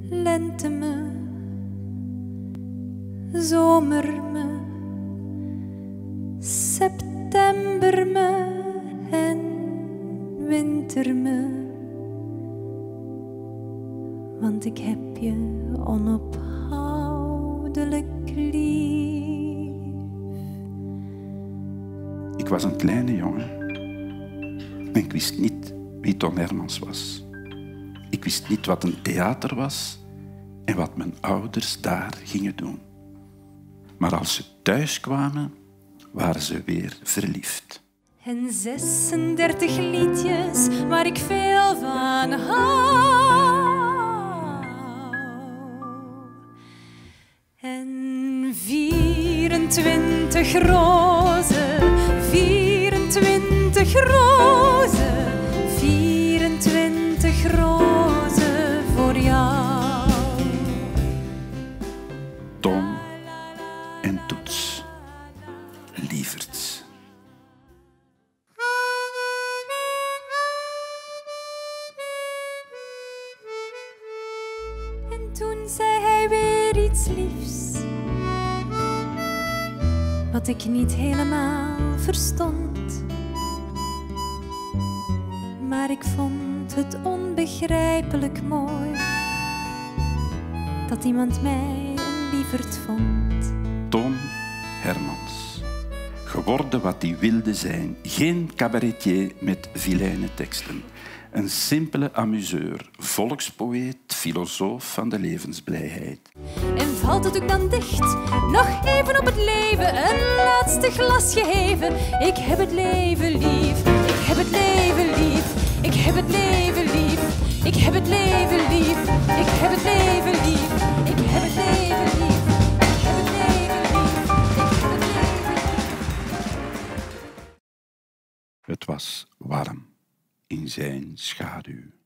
lente me, zomer me, september me en winter me. Want ik heb je onophoudelijk lief. Ik was een kleine jongen en ik wist niet wie Tom Hermans was. Ik wist niet wat een theater was en wat mijn ouders daar gingen doen. Maar als ze thuis kwamen, waren ze weer verliefd. En 36 liedjes waar ik veel van hou. En 24 rozen, 24 rozen, 24 rozen voor jou. Tom en Toets, lieverds. En toen zei hij weer iets liefs, wat ik niet helemaal verstond. Maar ik vond het onbegrijpelijk mooi dat iemand mij een lieverd vond. Tom Hermans, geworden wat hij wilde zijn. Geen cabaretier met vilijne teksten. Een simpele amuseur, volkspoëet, filosoof van de levensblijheid. En valt het ook dan dicht, nog even op het leven, een laatste glas geheven. Ik heb het leven lief, ik heb het leven lief, ik heb het leven lief, ik heb het leven lief, ik heb het leven lief, ik heb het leven lief, ik heb het leven lief, ik heb het leven lief. Het was warm in zijn schaduw.